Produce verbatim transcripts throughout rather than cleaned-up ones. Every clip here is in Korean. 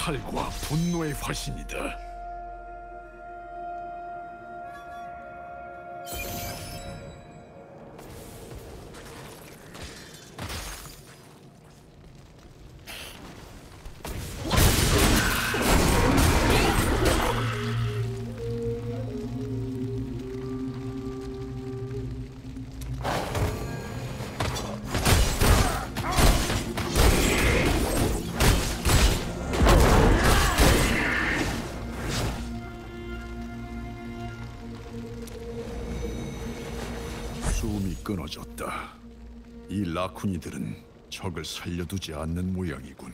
칼과 분노의 화신이다. 숨이 끊어졌다. 이 라쿠니들은 적을 살려두지 않는 모양이군.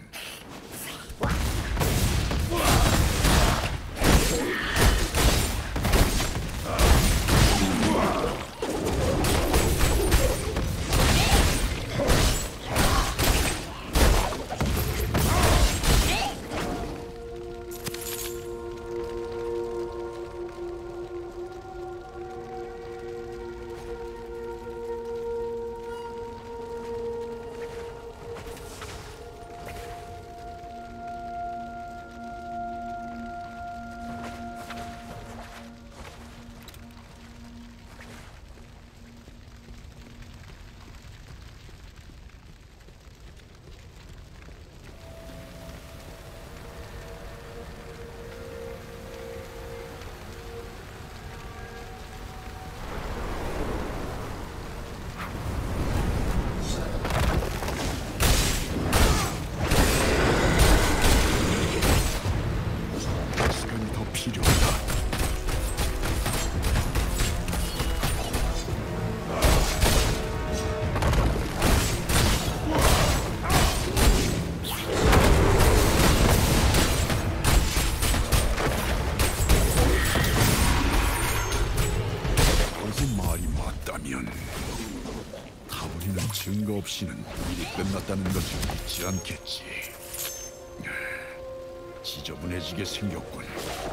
증거 없이는 일이 끝났다는 것을 믿지 않겠지. 지저분해지게 생겼군.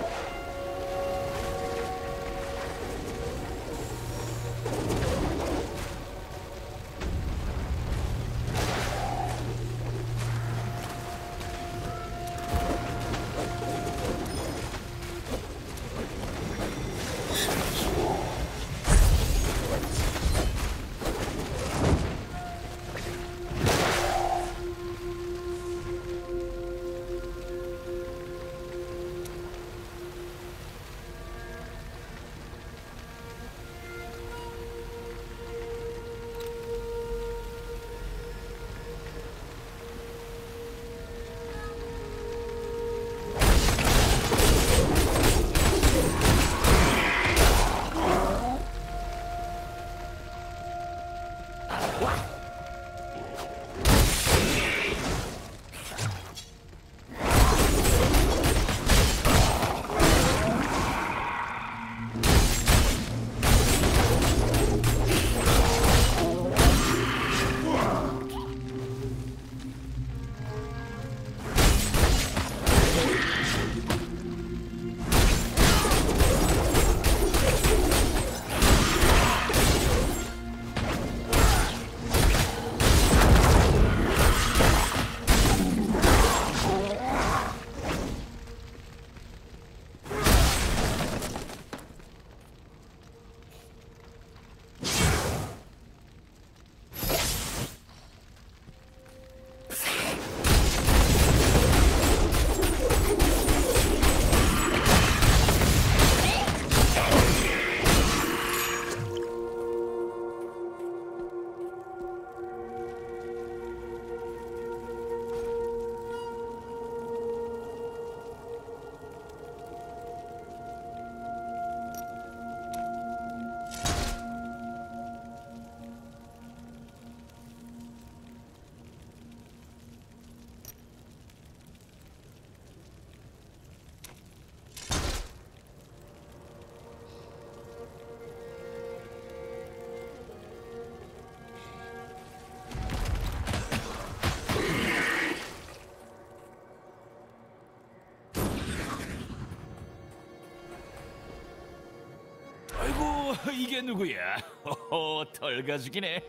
이게 누구야? 호호, 털가죽이네.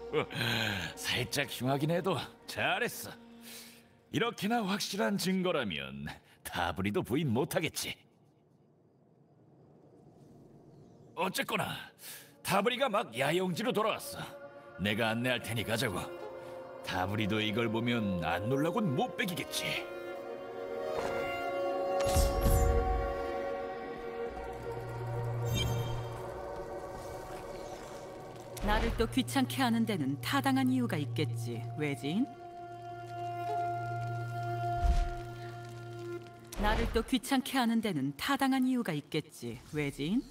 살짝 흉하긴 해도 잘했어. 이렇게나 확실한 증거라면 다브리도 부인 못하겠지. 어쨌거나 다브리가 막 야영지로 돌아왔어. 내가 안내할 테니 가자고. 다브리도 이걸 보면 안 놀라곤 못 빼기겠지. 나를 또 귀찮게 하는 데는 타당한 이유가 있겠지, 외지인? 나를 또 귀찮게 하는 데는 타당한 이유가 있겠지, 외지인?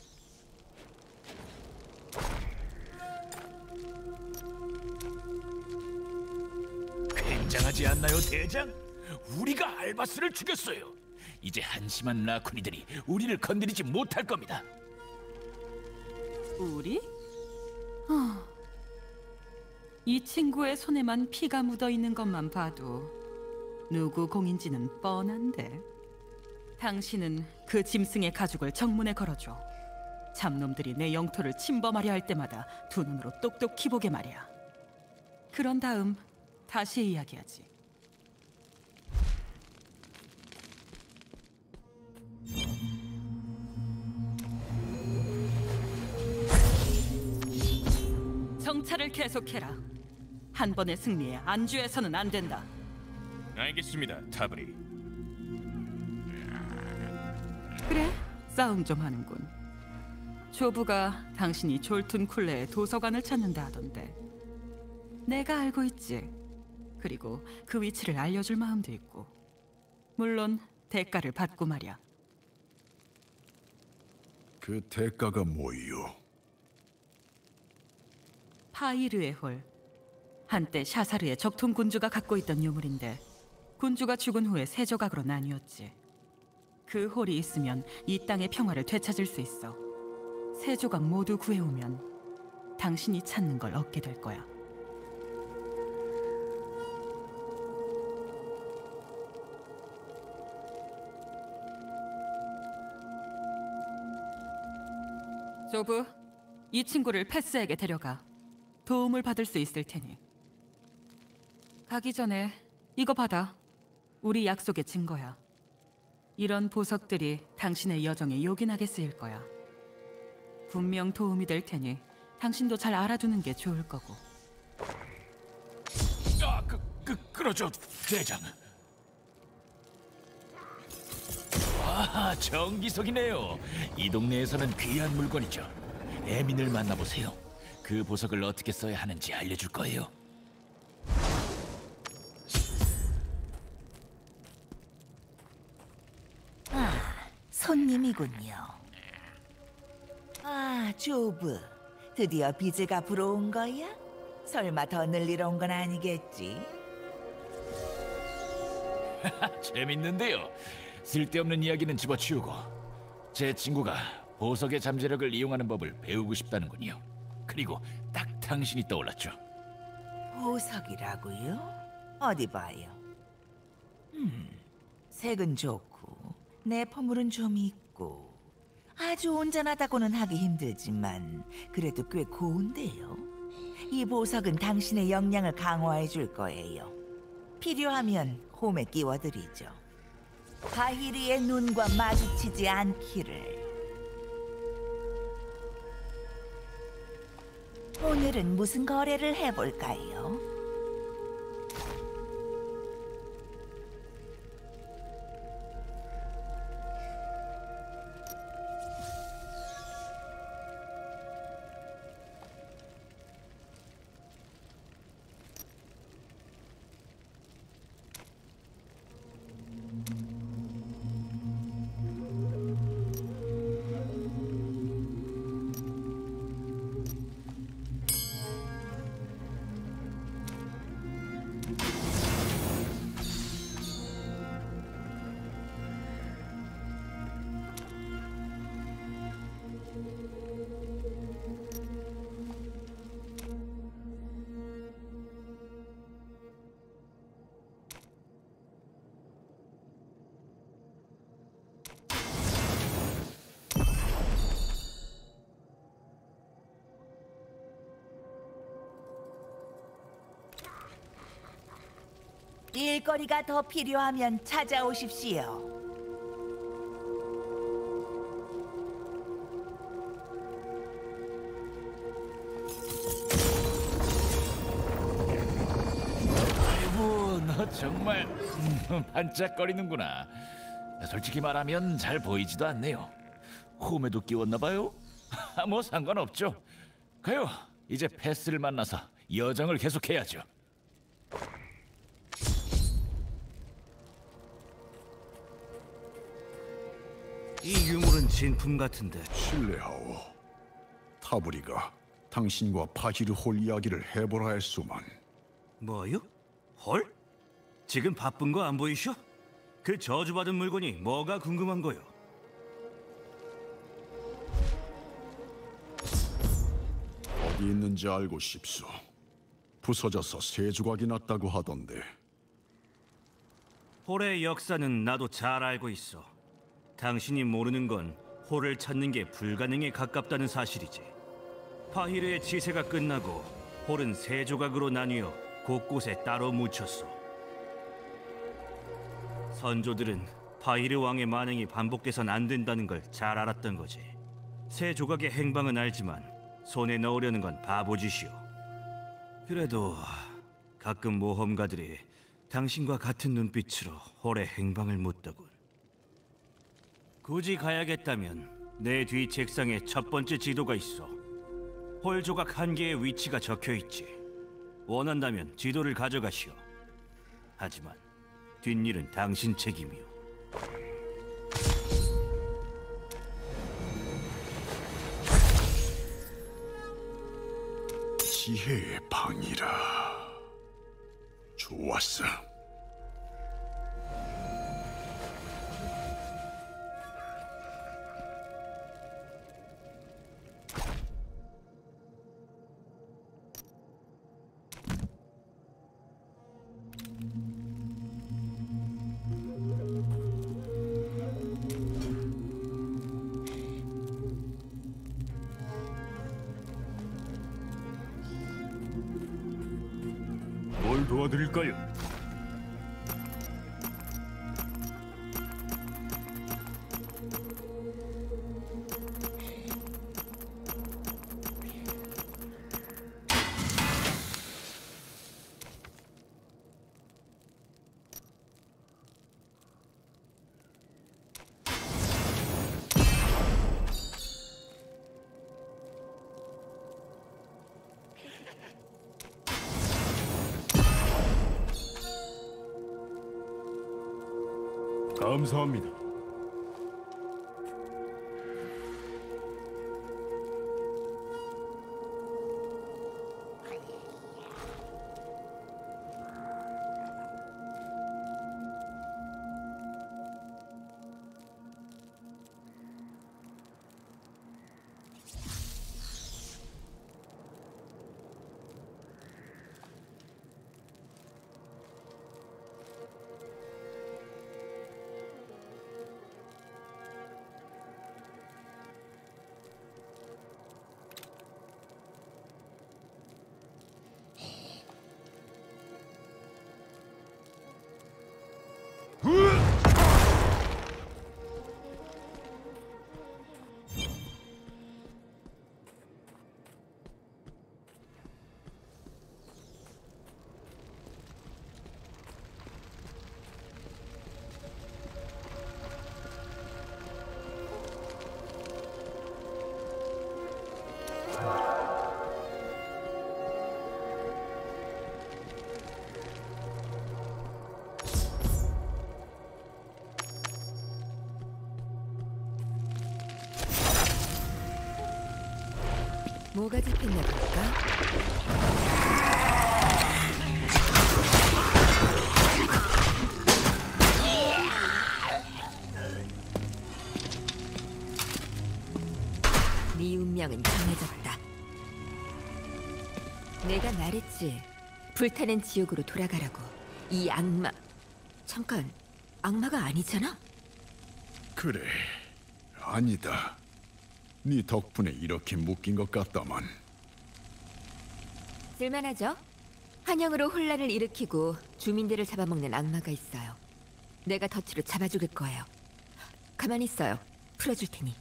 굉장하지 않나요, 대장? 우리가 알바스를 죽였어요. 이제 한심한 라쿠니들이 우리를 건드리지 못할 겁니다. 우리? 어... 이 친구의 손에만 피가 묻어 있는 것만 봐도 누구 공인지는 뻔한데. 당신은 그 짐승의 가죽을 정문에 걸어줘. 잡놈들이 내 영토를 침범하려 할 때마다 두 눈으로 똑똑히 보게 말이야. 그런 다음 다시 이야기하지. 정찰을 계속해라. 한 번의 승리에 안주해서는 안 된다. 알겠습니다, 다브리. 그래, 싸움 좀 하는군. 조부가 당신이 졸툰 쿨레의 도서관을 찾는다 하던데. 내가 알고 있지. 그리고 그 위치를 알려줄 마음도 있고. 물론 대가를 받고 말이야. 그 대가가 뭐이요? 파이르의 홀. 한때 샤사르의 적통 군주가 갖고 있던 유물인데 군주가 죽은 후에 세 조각으로 나뉘었지. 그 홀이 있으면 이 땅의 평화를 되찾을 수 있어. 세 조각 모두 구해오면 당신이 찾는 걸 얻게 될 거야. 조부, 이 친구를 패스에게 데려가. 도움을 받을 수 있을 테니. 가기 전에 이거 받아. 우리 약속의 증거야. 이런 보석들이 당신의 여정에 요긴하게 쓰일 거야. 분명 도움이 될 테니 당신도 잘 알아두는 게 좋을 거고. 아, 그, 그, 그러죠, 대장. 아, 정기석이네요. 이 동네에서는 귀한 물건이죠. 에민을 만나보세요. 그 보석을 어떻게 써야 하는지 알려줄 거예요. 아, 손님이군요. 아, 조브. 드디어 빚을 갚으러 온 거야? 설마 더 늘리러 온 건 아니겠지? 재밌는데요. 쓸데없는 이야기는 집어치우고 제 친구가 보석의 잠재력을 이용하는 법을 배우고 싶다는군요. 그리고 딱 당신이 떠올랐죠. 보석이라고요? 어디 봐요. 음, 색은 좋고 내 포물은 좀 있고 아주 온전하다고는 하기 힘들지만 그래도 꽤 고운데요. 이 보석은 당신의 역량을 강화해 줄 거예요. 필요하면 홈에 끼워드리죠. 바히리의 눈과 마주치지 않기를. 오늘은 무슨 거래를 해볼까요? 일거리가 더 필요하면 찾아오십시오. 정말 음, 반짝거리는구나. 솔직히 말하면 잘 보이지도 않네요. 홈에도 끼웠나 봐요? 뭐 상관없죠. 가요. 이제 패스를 만나서 여정을 계속해야죠. 이 유물은 진품 같은데. 실례하오. 타브리가 당신과 파히르 홀 이야기를 해보라 했소만. 뭐요? 헐? 지금 바쁜 거 안 보이셔? 그 저주받은 물건이 뭐가 궁금한 거요? 어디 있는지 알고 싶소. 부서져서 세 조각이 났다고 하던데. 홀의 역사는 나도 잘 알고 있어. 당신이 모르는 건 홀을 찾는 게 불가능에 가깝다는 사실이지. 파히르의 지세가 끝나고 홀은 세 조각으로 나뉘어 곳곳에 따로 묻혔어. 선조들은 파히르 왕의 만행이 반복돼선 안 된다는 걸 잘 알았던 거지. 세 조각의 행방은 알지만 손에 넣으려는 건 바보짓이오. 그래도 가끔 모험가들이 당신과 같은 눈빛으로 홀의 행방을 묻더군. 굳이 가야겠다면 내 뒤 책상에 첫 번째 지도가 있어. 홀 조각 한 개의 위치가 적혀 있지. 원한다면 지도를 가져가시오. 하지만 뒷일은 당신 책임이오. 지혜의 방이라. 좋았어. 뭘 도와드릴까요? 감사합니다. 뭐가 잡혔나 볼까? 네 운명은 정해졌다. 내가 말했지. 불타는 지옥으로 돌아가라고. 이 악마... 잠깐, 악마가 아니잖아? 그래, 아니다. 네 덕분에 이렇게 묶인 것 같다만. 쓸만하죠? 한영으로 혼란을 일으키고 주민들을 잡아먹는 악마가 있어요. 내가 덫으로 잡아 죽일 거예요. 가만히 있어요. 풀어줄 테니.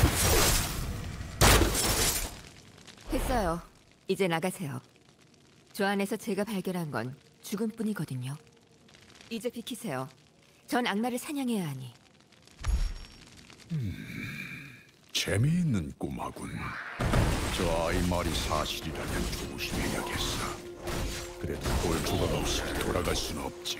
했어요. 이제 나가세요. 저 안에서 제가 발견한 건 죽음뿐이거든요. 이제 비키세요. 전 악마를 사냥해야 하니. 재미있는 꿈하군. 저 아이 말이 사실이라면 조심해야겠어. 그래도 볼 조각 없이 돌아갈 순 없지.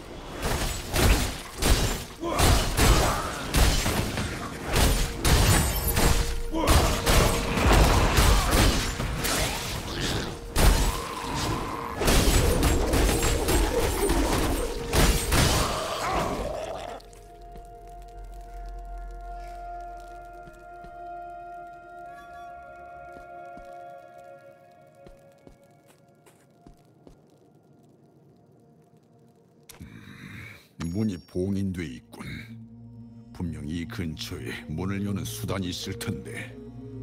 문이 봉인돼 있군. 분명 이 근처에 문을 여는 수단이 있을 텐데.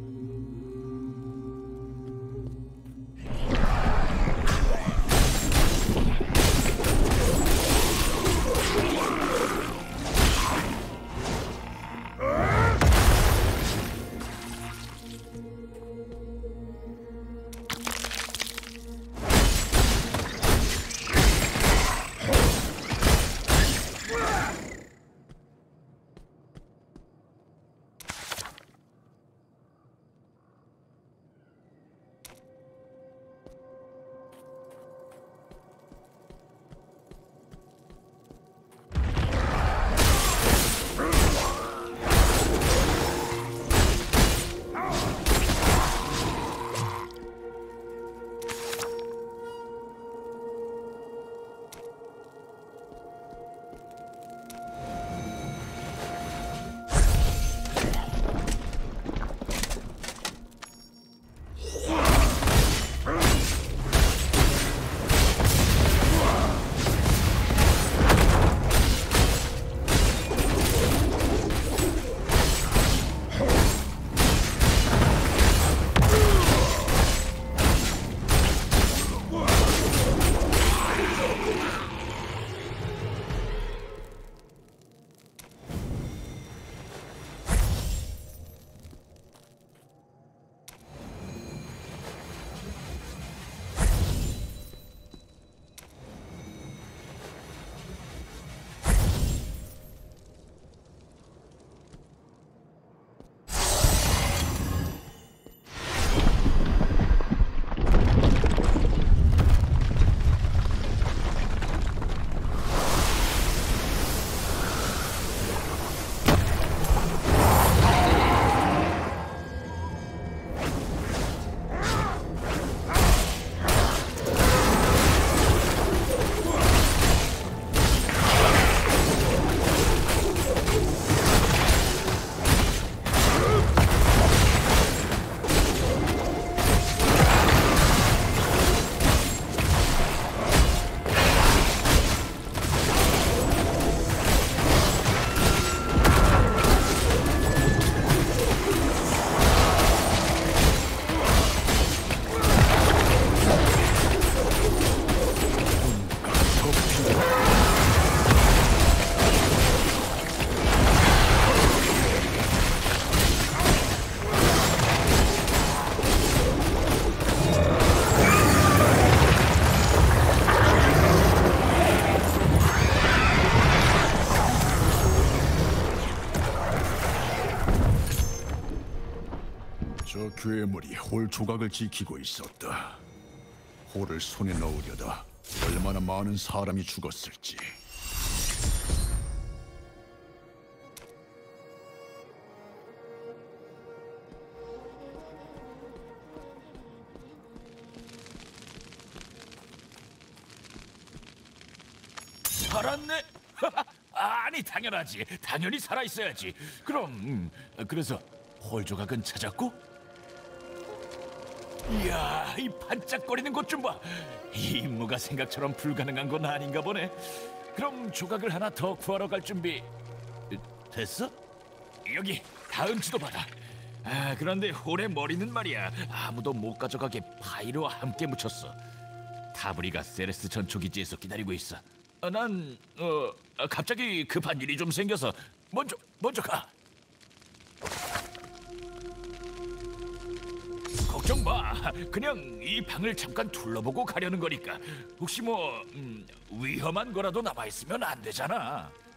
저 괴물이 홀 조각을 지키고 있었다. 홀을 손에 넣으려다 얼마나 많은 사람이 죽었을지. 살았네? 아니 당연하지. 당연히 살아 있어야지. 그럼 음, 그래서 홀 조각은 찾았고? 이야, 이 반짝거리는 것 좀 봐. 이 임무가 생각처럼 불가능한 건 아닌가 보네. 그럼 조각을 하나 더 구하러 갈 준비 됐어? 여기 다음 지도 받아. 아, 그런데 홀의 머리는 말이야 아무도 못 가져가게 파이르와 함께 묻혔어. 타브리가 세레스 전초기지에서 기다리고 있어. 아, 난 어, 갑자기 급한 일이 좀 생겨서 먼저 먼저 가. 걱정 마. 그냥 이 방을 잠깐 둘러보고 가려는 거니까. 혹시 뭐 음, 위험한 거라도 남아 있으면 안 되잖아.